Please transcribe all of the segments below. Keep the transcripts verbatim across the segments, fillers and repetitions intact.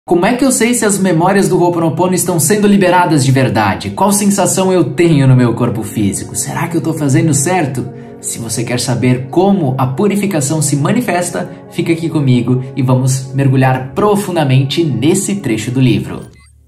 Como é que eu sei se as memórias do Ho'oponopono estão sendo liberadas de verdade? Qual sensação eu tenho no meu corpo físico? Será que eu estou fazendo certo? Se você quer saber como a purificação se manifesta, fica aqui comigo e vamos mergulhar profundamente nesse trecho do livro.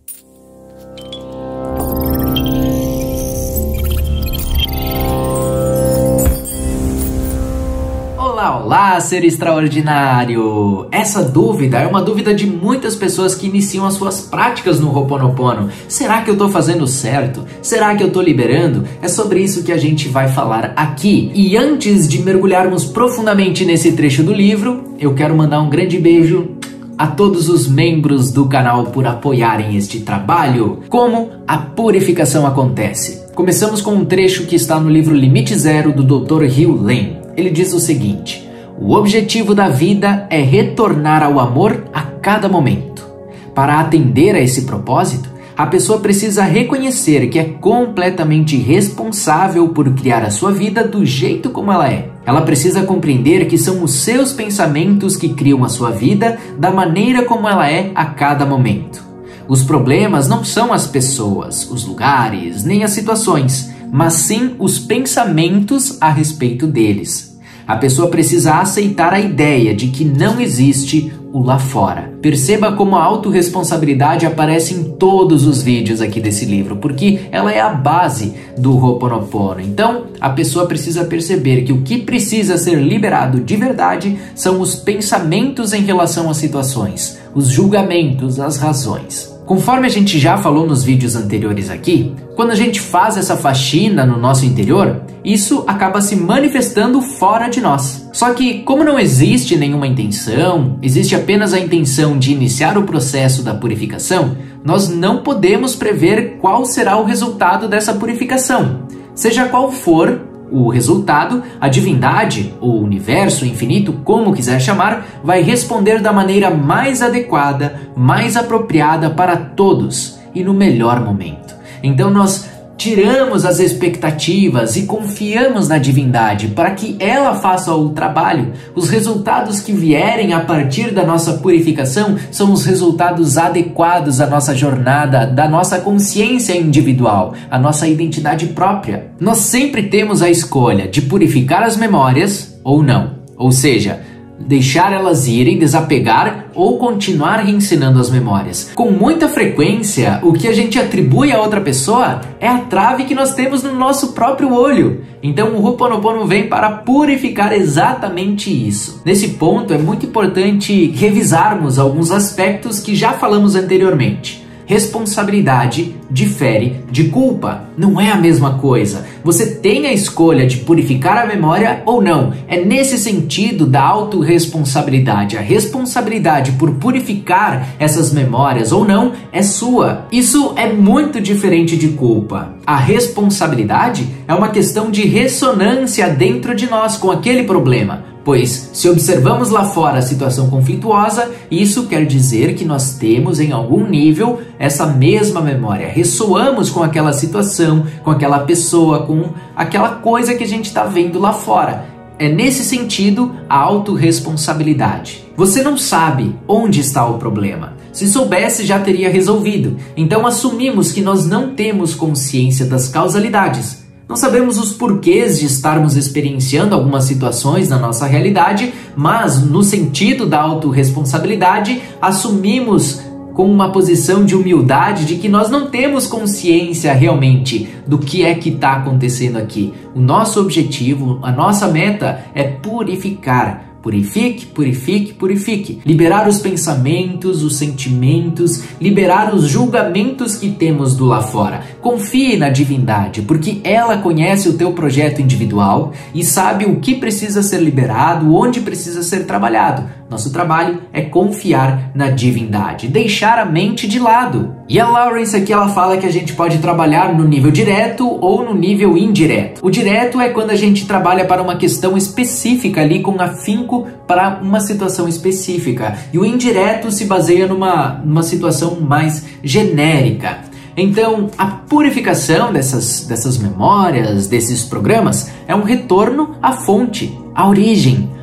Olá, olá, ser extraordinário! Essa dúvida é uma dúvida de muitas pessoas que iniciam as suas práticas no Ho'oponopono. Será que eu estou fazendo certo? Será que eu estou liberando? É sobre isso que a gente vai falar aqui. E antes de mergulharmos profundamente nesse trecho do livro, eu quero mandar um grande beijo a todos os membros do canal por apoiarem este trabalho. Como a purificação acontece? Começamos com um trecho que está no livro Limite Zero do doutor Heal Len. Ele diz o seguinte: o objetivo da vida é retornar ao amor a cada momento. Para atender a esse propósito, a pessoa precisa reconhecer que é completamente responsável por criar a sua vida do jeito como ela é. Ela precisa compreender que são os seus pensamentos que criam a sua vida da maneira como ela é a cada momento. Os problemas não são as pessoas, os lugares, nem as situações, mas sim os pensamentos a respeito deles. A pessoa precisa aceitar a ideia de que não existe o lá fora. Perceba como a autorresponsabilidade aparece em todos os vídeos aqui desse livro, porque ela é a base do Ho'oponopono. Então, a pessoa precisa perceber que o que precisa ser liberado de verdade são os pensamentos em relação às situações, os julgamentos, as razões. Conforme a gente já falou nos vídeos anteriores aqui, quando a gente faz essa faxina no nosso interior, isso acaba se manifestando fora de nós. Só que, como não existe nenhuma intenção, existe apenas a intenção de iniciar o processo da purificação, nós não podemos prever qual será o resultado dessa purificação. Seja qual for o resultado, a divindade, ou o universo, o infinito, como quiser chamar, vai responder da maneira mais adequada, mais apropriada para todos e no melhor momento. Então nós tiramos as expectativas e confiamos na divindade para que ela faça o trabalho. Os resultados que vierem a partir da nossa purificação são os resultados adequados à nossa jornada, da nossa consciência individual, a nossa identidade própria. Nós sempre temos a escolha de purificar as memórias ou não. Ou seja, deixar elas irem, desapegar ou continuar reensinando as memórias. Com muita frequência, o que a gente atribui a outra pessoa é a trave que nós temos no nosso próprio olho. Então o Ho'oponopono vem para purificar exatamente isso. Nesse ponto é muito importante revisarmos alguns aspectos que já falamos anteriormente. Responsabilidade difere de culpa. Não é a mesma coisa. Você tem a escolha de purificar a memória ou não. É nesse sentido da autorresponsabilidade. A responsabilidade por purificar essas memórias ou não é sua. Isso é muito diferente de culpa. A responsabilidade é uma questão de ressonância dentro de nós com aquele problema. Pois, se observamos lá fora a situação conflituosa, isso quer dizer que nós temos, em algum nível, essa mesma memória. Ressoamos com aquela situação, com aquela pessoa, com aquela coisa que a gente está vendo lá fora. É nesse sentido a autorresponsabilidade. Você não sabe onde está o problema. Se soubesse, já teria resolvido. Então assumimos que nós não temos consciência das causalidades. Não sabemos os porquês de estarmos experienciando algumas situações na nossa realidade, mas no sentido da autorresponsabilidade, assumimos com uma posição de humildade de que nós não temos consciência realmente do que é que está acontecendo aqui. O nosso objetivo, a nossa meta é purificar. Purifique, purifique, purifique. Liberar os pensamentos, os sentimentos, liberar os julgamentos que temos do lá fora. Confie na divindade, porque ela conhece o teu projeto individual e sabe o que precisa ser liberado, onde precisa ser trabalhado. Nosso trabalho é confiar na divindade, deixar a mente de lado. E a Lawrence aqui ela fala que a gente pode trabalhar no nível direto ou no nível indireto. O direto é quando a gente trabalha para uma questão específica ali com afinco para uma situação específica. E o indireto se baseia numa, numa situação mais genérica. Então, a purificação dessas, dessas memórias, desses programas, é um retorno à fonte, à origem,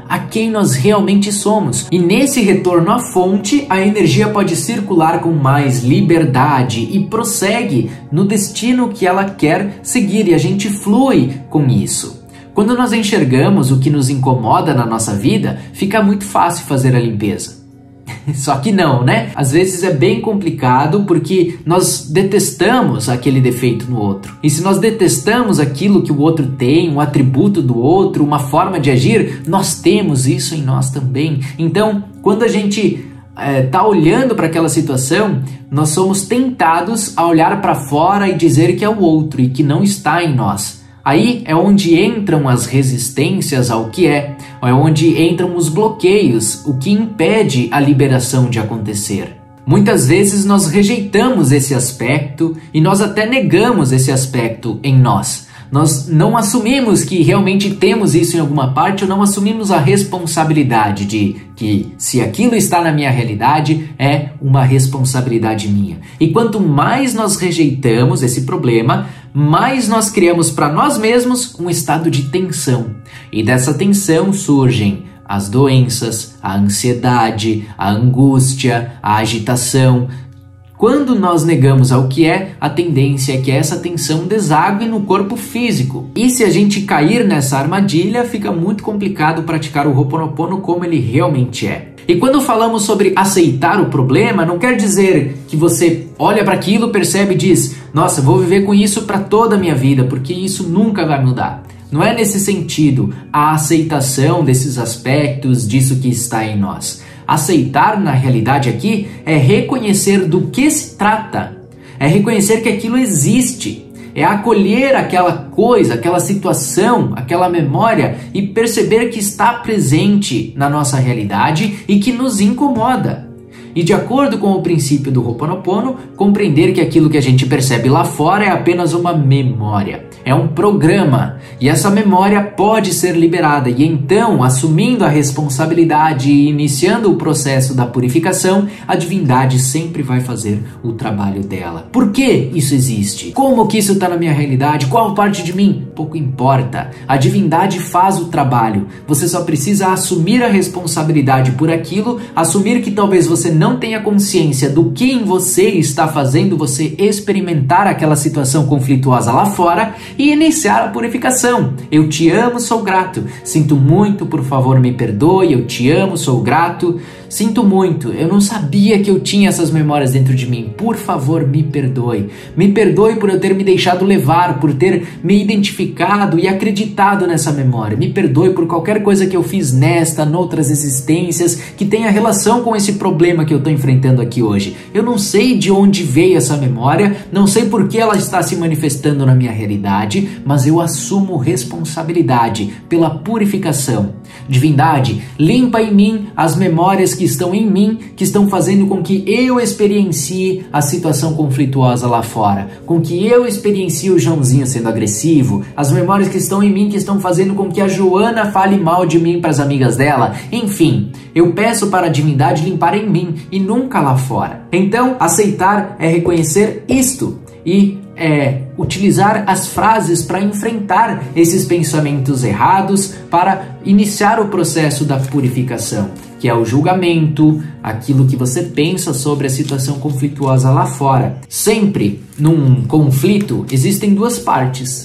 a quem nós realmente somos. E nesse retorno à fonte, a energia pode circular com mais liberdade e prossegue no destino que ela quer seguir, e a gente flui com isso. Quando nós enxergamos o que nos incomoda na nossa vida, fica muito fácil fazer a limpeza. Só que não, né? Às vezes é bem complicado porque nós detestamos aquele defeito no outro. E se nós detestamos aquilo que o outro tem, um atributo do outro, uma forma de agir, nós temos isso em nós também. Então, quando a gente está é, olhando para aquela situação, nós somos tentados a olhar para fora e dizer que é o outro e que não está em nós. Aí é onde entram as resistências ao que é, é onde entram os bloqueios, o que impede a liberação de acontecer. Muitas vezes nós rejeitamos esse aspecto e nós até negamos esse aspecto em nós. Nós não assumimos que realmente temos isso em alguma parte, ou não assumimos a responsabilidade de que se aquilo está na minha realidade, é uma responsabilidade minha. E quanto mais nós rejeitamos esse problema, mais nós criamos para nós mesmos um estado de tensão. E dessa tensão surgem as doenças, a ansiedade, a angústia, a agitação. Quando nós negamos ao que é, a tendência é que essa tensão desague no corpo físico. E se a gente cair nessa armadilha, fica muito complicado praticar o Ho'oponopono como ele realmente é. E quando falamos sobre aceitar o problema, não quer dizer que você olha para aquilo, percebe e diz: nossa, vou viver com isso para toda a minha vida, porque isso nunca vai mudar. Não é nesse sentido a aceitação desses aspectos, disso que está em nós. Aceitar, na realidade aqui, é reconhecer do que se trata, é reconhecer que aquilo existe, é acolher aquela coisa, aquela situação, aquela memória e perceber que está presente na nossa realidade e que nos incomoda. E de acordo com o princípio do Ho'oponopono, compreender que aquilo que a gente percebe lá fora é apenas uma memória, é um programa, e essa memória pode ser liberada. E então, assumindo a responsabilidade e iniciando o processo da purificação, a divindade sempre vai fazer o trabalho dela. Por que isso existe? Como que isso está na minha realidade? Qual parte de mim? Pouco importa. A divindade faz o trabalho. Você só precisa assumir a responsabilidade por aquilo, assumir que talvez você não tenha consciência do que em você está fazendo você experimentar aquela situação conflituosa lá fora e iniciar a purificação. Eu te amo, sou grato. Sinto muito, por favor me perdoe. Eu te amo, sou grato. Sinto muito, eu não sabia que eu tinha essas memórias dentro de mim. Por favor, me perdoe. Me perdoe por eu ter me deixado levar, por ter me identificado e acreditado nessa memória. Me perdoe por qualquer coisa que eu fiz nesta, noutras existências, que tenha relação com esse problema que eu estou enfrentando aqui hoje. Eu não sei de onde veio essa memória, não sei por que ela está se manifestando na minha realidade, mas eu assumo responsabilidade pela purificação. Divindade, limpa em mim as memórias que estão em mim, que estão fazendo com que eu experiencie a situação conflituosa lá fora, com que eu experiencie o Joãozinho sendo agressivo, as memórias que estão em mim que estão fazendo com que a Joana fale mal de mim para as amigas dela. Enfim, eu peço para a divindade limpar em mim e nunca lá fora. Então, aceitar é reconhecer isto e é utilizar as frases para enfrentar esses pensamentos errados, para iniciar o processo da purificação, que é o julgamento, aquilo que você pensa sobre a situação conflituosa lá fora. Sempre num conflito existem duas partes,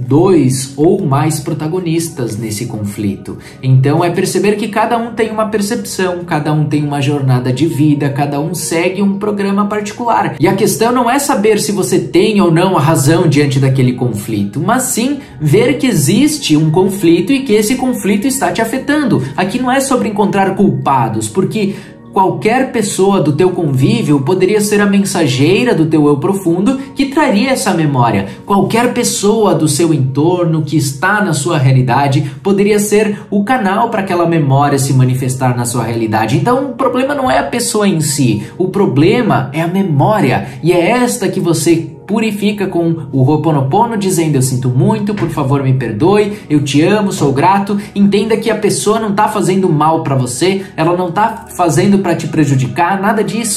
dois ou mais protagonistas nesse conflito. Então é perceber que cada um tem uma percepção, cada um tem uma jornada de vida, cada um segue um programa particular. E a questão não é saber se você tem ou não a razão diante daquele conflito, mas sim ver que existe um conflito e que esse conflito está te afetando. Aqui não é sobre encontrar culpados, porque qualquer pessoa do teu convívio poderia ser a mensageira do teu eu profundo que traria essa memória. Qualquer pessoa do seu entorno que está na sua realidade poderia ser o canal para aquela memória se manifestar na sua realidade. Então o problema não é a pessoa em si, o problema é a memória, e é esta que você purifica com o Ho'oponopono, dizendo: eu sinto muito, por favor me perdoe, eu te amo, sou grato. Entenda que a pessoa não está fazendo mal para você, ela não está fazendo para te prejudicar, nada disso.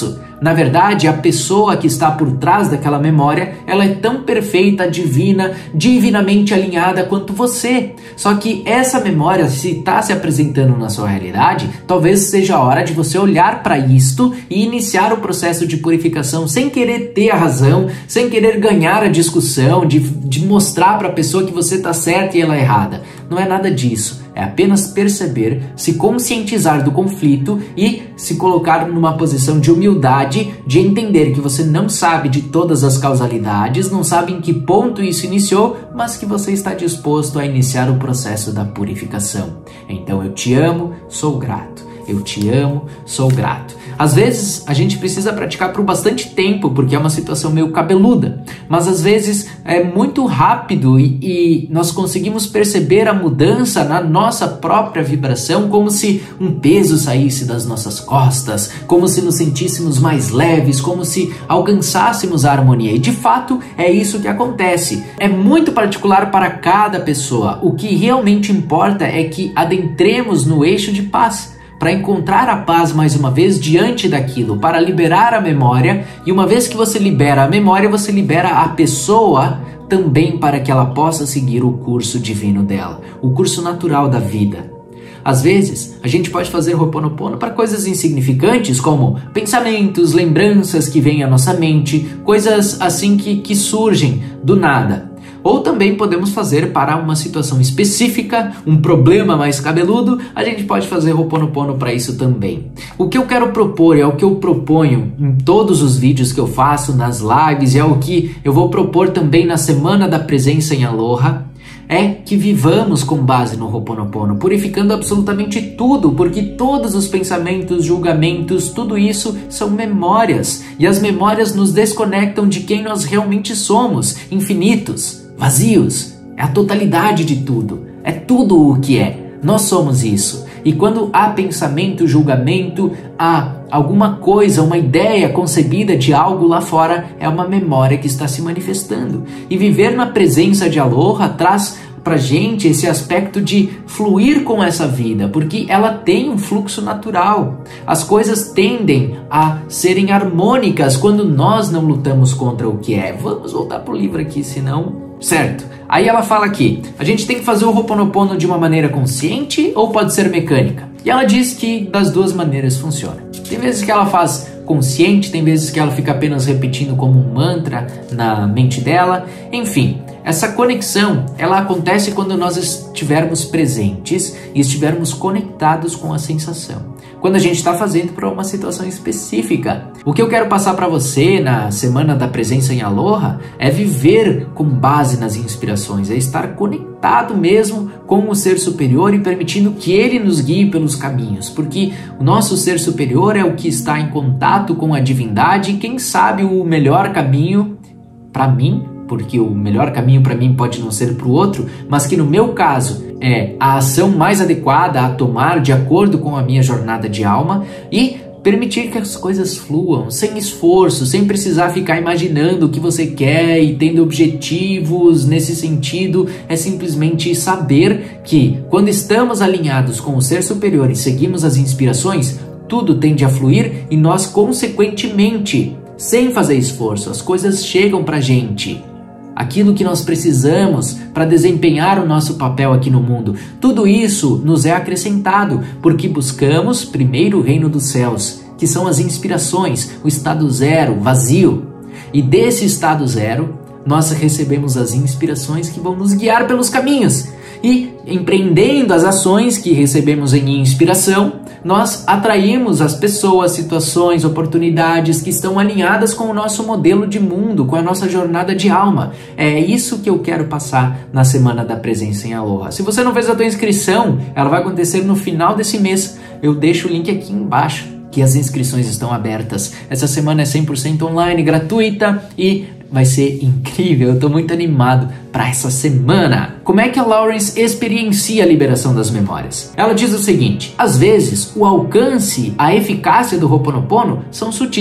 Na verdade, a pessoa que está por trás daquela memória, ela é tão perfeita, divina, divinamente alinhada quanto você. Só que essa memória, se está se apresentando na sua realidade, talvez seja a hora de você olhar para isto e iniciar o processo de purificação sem querer ter a razão, sem querer ganhar a discussão, de, de mostrar para a pessoa que você está certa e ela é errada. Não é nada disso. É apenas perceber, se conscientizar do conflito e se colocar numa posição de humildade, de entender que você não sabe de todas as causalidades, não sabe em que ponto isso iniciou, mas que você está disposto a iniciar o processo da purificação. Então eu te amo, sou grato. Eu te amo, sou grato. Às vezes a gente precisa praticar por bastante tempo, porque é uma situação meio cabeluda, mas às vezes é muito rápido e, e nós conseguimos perceber a mudança na nossa própria vibração, como se um peso saísse das nossas costas, como se nos sentíssemos mais leves, como se alcançássemos a harmonia. E de fato é isso que acontece. É muito particular para cada pessoa. O que realmente importa é que adentremos no eixo de paz, para encontrar a paz mais uma vez diante daquilo, para liberar a memória, e uma vez que você libera a memória, você libera a pessoa também para que ela possa seguir o curso divino dela, o curso natural da vida. Às vezes, a gente pode fazer Ho'oponopono para coisas insignificantes, como pensamentos, lembranças que vêm à nossa mente, coisas assim que, que surgem do nada. Ou também podemos fazer para uma situação específica, um problema mais cabeludo, a gente pode fazer Ho'oponopono para isso também. O que eu quero propor, é o que eu proponho em todos os vídeos que eu faço, nas lives, é o que eu vou propor também na Semana da Presença em Aloha, é que vivamos com base no Ho'oponopono, purificando absolutamente tudo, porque todos os pensamentos, julgamentos, tudo isso são memórias, e as memórias nos desconectam de quem nós realmente somos, infinitos, vazios. É a totalidade de tudo, é tudo o que é, nós somos isso. E quando há pensamento, julgamento, há alguma coisa, uma ideia concebida de algo lá fora, é uma memória que está se manifestando. E viver na presença de Aloha traz pra gente esse aspecto de fluir com essa vida, porque ela tem um fluxo natural. As coisas tendem a serem harmônicas quando nós não lutamos contra o que é. Vamos voltar pro livro aqui, senão... Certo. Aí ela fala aqui, a gente tem que fazer o Ho'oponopono de uma maneira consciente ou pode ser mecânica? E ela diz que das duas maneiras funciona. Tem vezes que ela faz consciente, tem vezes que ela fica apenas repetindo como um mantra na mente dela. Enfim, essa conexão, ela acontece quando nós estivermos presentes e estivermos conectados com a sensação. Quando a gente está fazendo para uma situação específica. O que eu quero passar para você na Semana da Presença em Aloha é viver com base nas inspirações, é estar conectado mesmo com o Ser Superior e permitindo que Ele nos guie pelos caminhos, porque o nosso Ser Superior é o que está em contato com a divindade e quem sabe o melhor caminho para mim, porque o melhor caminho para mim pode não ser para o outro, mas que no meu caso é a ação mais adequada a tomar de acordo com a minha jornada de alma e permitir que as coisas fluam, sem esforço, sem precisar ficar imaginando o que você quer e tendo objetivos nesse sentido. É simplesmente saber que quando estamos alinhados com o Ser Superior e seguimos as inspirações, tudo tende a fluir e nós, consequentemente, sem fazer esforço, as coisas chegam pra gente. Aquilo que nós precisamos para desempenhar o nosso papel aqui no mundo. Tudo isso nos é acrescentado, porque buscamos primeiro o reino dos céus, que são as inspirações, o estado zero, vazio. E desse estado zero, nós recebemos as inspirações que vão nos guiar pelos caminhos. E empreendendo as ações que recebemos em inspiração, nós atraímos as pessoas, situações, oportunidades que estão alinhadas com o nosso modelo de mundo, com a nossa jornada de alma. É isso que eu quero passar na Semana da Presença em Aloha. Se você não fez a tua inscrição, ela vai acontecer no final desse mês. Eu deixo o link aqui embaixo, que as inscrições estão abertas. Essa semana é cem por cento online, gratuita e vai ser incrível. Eu estou muito animado para essa semana. Como é que a Lawrence experiencia a liberação das memórias? Ela diz o seguinte: às vezes o alcance, a eficácia do Ho'oponopono são sutis.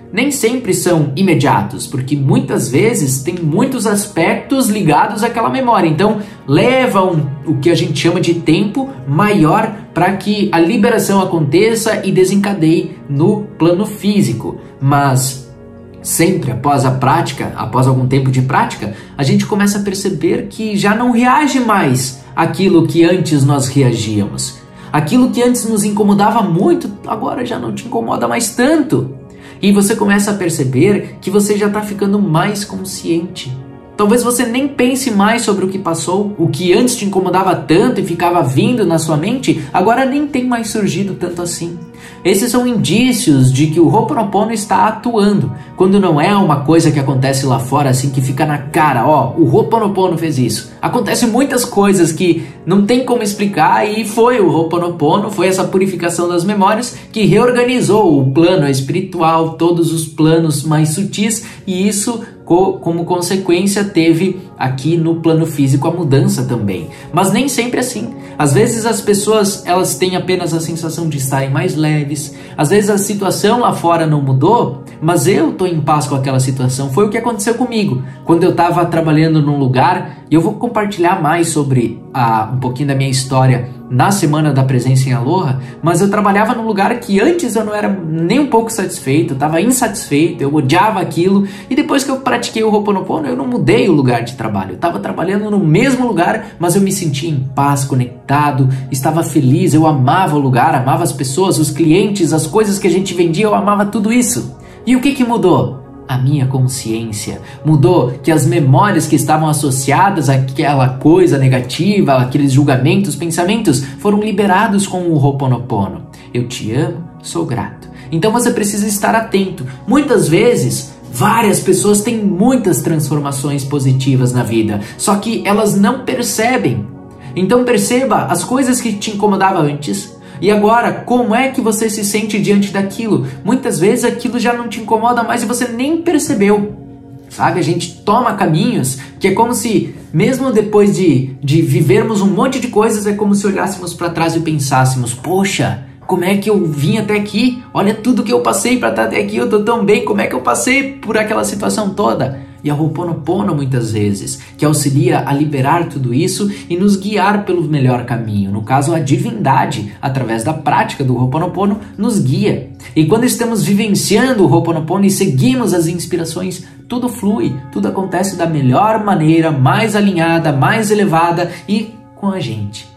nem sempre são imediatos, porque muitas vezes tem muitos aspectos ligados àquela memória. Então, leva um, o que a gente chama de tempo maior para que a liberação aconteça e desencadeie no plano físico. Mas sempre após a prática, após algum tempo de prática, a gente começa a perceber que já não reage mais àquilo que antes nós reagíamos. Aquilo que antes nos incomodava muito, agora já não te incomoda mais tanto. E você começa a perceber que você já está ficando mais consciente. Talvez você nem pense mais sobre o que passou, o que antes te incomodava tanto e ficava vindo na sua mente, agora nem tem mais surgido tanto assim. Esses são indícios de que o Ho'oponopono está atuando, quando não é uma coisa que acontece lá fora assim que fica na cara, ó, o Ho'oponopono fez isso. Acontecem muitas coisas que não tem como explicar e foi o Ho'oponopono, foi essa purificação das memórias que reorganizou o plano espiritual, todos os planos mais sutis, e isso como consequência teve aqui no plano físico a mudança também. Mas nem sempre assim. Às vezes as pessoas elas têm apenas a sensação de estarem mais leves. Às vezes a situação lá fora não mudou, mas eu estou em paz com aquela situação. Foi o que aconteceu comigo quando eu estava trabalhando num lugar, e eu vou compartilhar mais sobre a, um pouquinho da minha história na Semana da Presença em Aloha, mas eu trabalhava num lugar que antes eu não era nem um pouco satisfeito, eu estava insatisfeito, eu odiava aquilo, e depois que eu pratiquei o Ho'oponopono, eu não mudei o lugar de trabalho, eu estava trabalhando no mesmo lugar, mas eu me sentia em paz, conectado, estava feliz, eu amava o lugar, amava as pessoas, os clientes, as coisas que a gente vendia, eu amava tudo isso. E o que que mudou? A minha consciência. Mudou que as memórias que estavam associadas àquela coisa negativa, aqueles julgamentos, pensamentos, foram liberados com o Ho'oponopono. Eu te amo, sou grato. Então você precisa estar atento. Muitas vezes, várias pessoas têm muitas transformações positivas na vida, só que elas não percebem. Então perceba as coisas que te incomodavam antes. E agora, como é que você se sente diante daquilo? Muitas vezes aquilo já não te incomoda mais e você nem percebeu. Sabe, a gente toma caminhos que é como se, mesmo depois de, de vivermos um monte de coisas, é como se olhássemos para trás e pensássemos, poxa, como é que eu vim até aqui? Olha tudo que eu passei para estar até aqui, eu tô tão bem, como é que eu passei por aquela situação toda? E a Ho'oponopono muitas vezes, que auxilia a liberar tudo isso e nos guiar pelo melhor caminho. No caso, a divindade, através da prática do Ho'oponopono, nos guia. E quando estamos vivenciando o Ho'oponopono e seguimos as inspirações, tudo flui, tudo acontece da melhor maneira, mais alinhada, mais elevada e com a gente.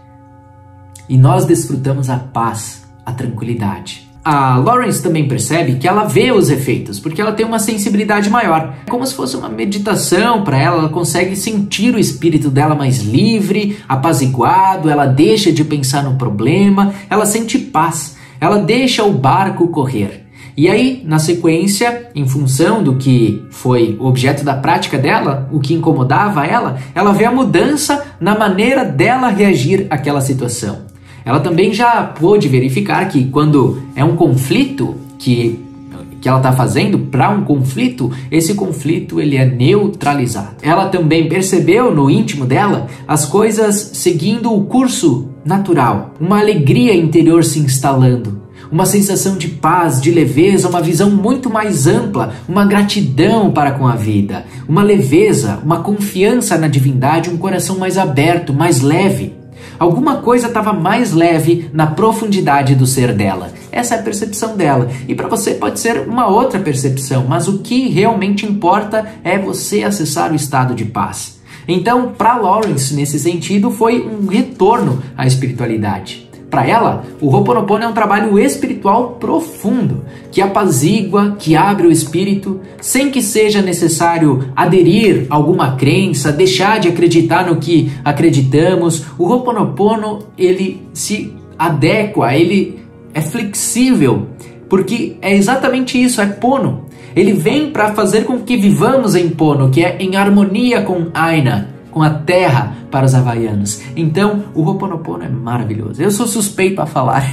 E nós desfrutamos a paz, a tranquilidade. A Lawrence também percebe que ela vê os efeitos, porque ela tem uma sensibilidade maior. É como se fosse uma meditação para ela, ela consegue sentir o espírito dela mais livre, apaziguado, ela deixa de pensar no problema, ela sente paz, ela deixa o barco correr. E aí, na sequência, em função do que foi o objeto da prática dela, o que incomodava ela, ela vê a mudança na maneira dela reagir àquela situação. Ela também já pôde verificar que quando é um conflito que, que ela está fazendo para um conflito, esse conflito ele é neutralizado. Ela também percebeu no íntimo dela as coisas seguindo o curso natural, uma alegria interior se instalando, uma sensação de paz, de leveza, uma visão muito mais ampla, uma gratidão para com a vida, uma leveza, uma confiança na divindade, um coração mais aberto, mais leve. Alguma coisa estava mais leve na profundidade do ser dela. Essa é a percepção dela. E para você pode ser uma outra percepção, mas o que realmente importa é você acessar o estado de paz. Então, para Lawrence, nesse sentido, foi um retorno à espiritualidade. Para ela, o Ho'oponopono é um trabalho espiritual profundo, que apazigua, que abre o espírito, sem que seja necessário aderir a alguma crença, deixar de acreditar no que acreditamos. O Ho'oponopono, ele se adequa, ele é flexível, porque é exatamente isso, é Pono. Ele vem para fazer com que vivamos em Pono, que é em harmonia com Aina, com a terra para os havaianos. Então, o Ho'oponopono é maravilhoso. Eu sou suspeito para falar.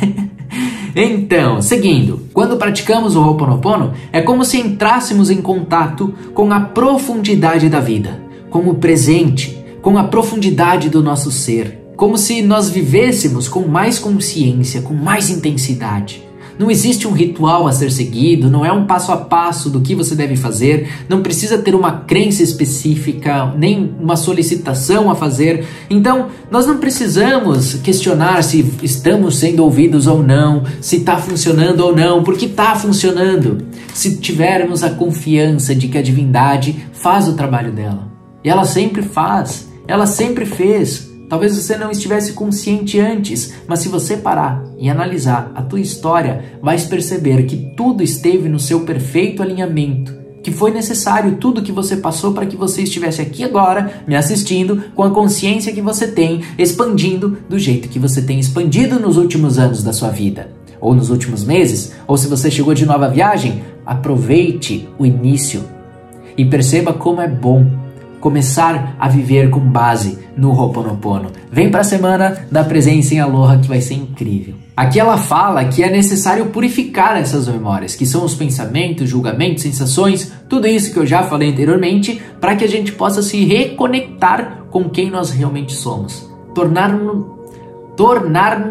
Então, seguindo, quando praticamos o Ho'oponopono, é como se entrássemos em contato com a profundidade da vida, com o presente, com a profundidade do nosso ser, como se nós vivêssemos com mais consciência, com mais intensidade. Não existe um ritual a ser seguido, não é um passo a passo do que você deve fazer, não precisa ter uma crença específica, nem uma solicitação a fazer. Então, nós não precisamos questionar se estamos sendo ouvidos ou não, se está funcionando ou não, porque está funcionando. Se tivermos a confiança de que a divindade faz o trabalho dela. E ela sempre faz, ela sempre fez. Talvez você não estivesse consciente antes, mas se você parar e analisar a tua história, vais perceber que tudo esteve no seu perfeito alinhamento, que foi necessário tudo que você passou para que você estivesse aqui agora, me assistindo, com a consciência que você tem, expandindo do jeito que você tem expandido nos últimos anos da sua vida, ou nos últimos meses, ou se você chegou de nova viagem, aproveite o início e perceba como é bom começar a viver com base no Ho'oponopono. Vem para a semana da presença em Aloha que vai ser incrível. Aqui ela fala que é necessário purificar essas memórias, que são os pensamentos, julgamentos, sensações, tudo isso que eu já falei anteriormente, para que a gente possa se reconectar com quem nós realmente somos. Tornar-nos tornar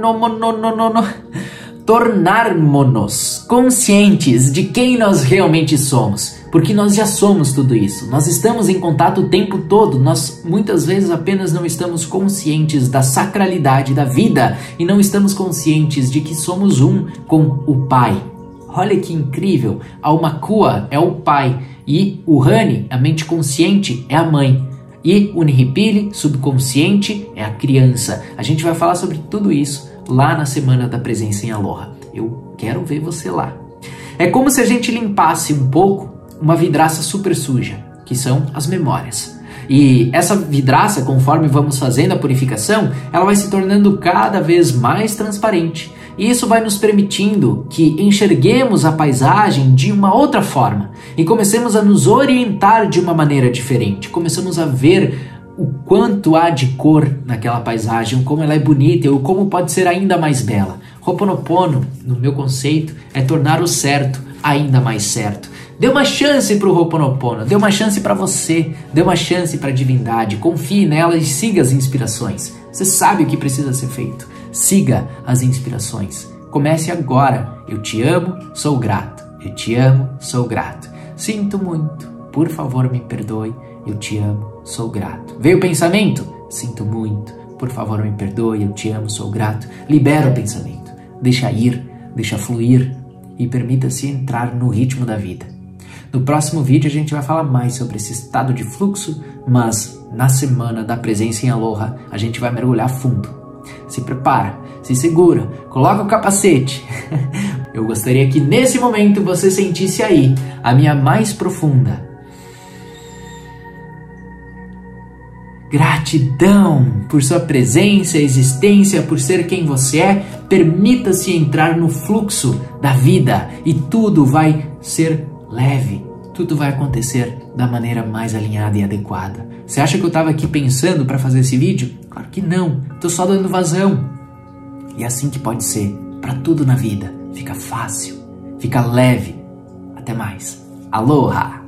tornarmos-nos conscientes de quem nós realmente somos, porque nós já somos tudo isso, nós estamos em contato o tempo todo, nós muitas vezes apenas não estamos conscientes da sacralidade da vida e não estamos conscientes de que somos um com o Pai. Olha que incrível, a Aumakua é o pai e o Hani, a mente consciente, é a mãe. E o Nihipili, subconsciente, é a criança. A gente vai falar sobre tudo isso lá na Semana da Presença em Aloha. Eu quero ver você lá. É como se a gente limpasse um pouco uma vidraça super suja, que são as memórias. E essa vidraça, conforme vamos fazendo a purificação, ela vai se tornando cada vez mais transparente. E isso vai nos permitindo que enxerguemos a paisagem de uma outra forma e comecemos a nos orientar de uma maneira diferente. Começamos a ver o quanto há de cor naquela paisagem, como ela é bonita ou como pode ser ainda mais bela. Ho'oponopono, no meu conceito, é tornar o certo ainda mais certo. Dê uma chance para o Ho'oponopono, dê uma chance para você, dê uma chance para a divindade, confie nela e siga as inspirações. Você sabe o que precisa ser feito. Siga as inspirações. Comece agora. Eu te amo, sou grato. Eu te amo, sou grato. Sinto muito. Por favor, me perdoe. Eu te amo, sou grato. Veio o pensamento? Sinto muito. Por favor, me perdoe. Eu te amo, sou grato. Libera o pensamento. Deixa ir, deixa fluir e permita-se entrar no ritmo da vida. No próximo vídeo a gente vai falar mais sobre esse estado de fluxo, mas na Semana da Presença em Aloha a gente vai mergulhar fundo. Se prepara, se segura, coloca o capacete. Eu gostaria que nesse momento você sentisse aí a minha mais profunda gratidão por sua presença, existência, por ser quem você é. Permita-se entrar no fluxo da vida e tudo vai ser leve. Tudo vai acontecer da maneira mais alinhada e adequada. Você acha que eu estava aqui pensando para fazer esse vídeo? Claro que não. Estou só dando vazão. E é assim que pode ser para tudo na vida. Fica fácil, fica leve. Até mais. Aloha!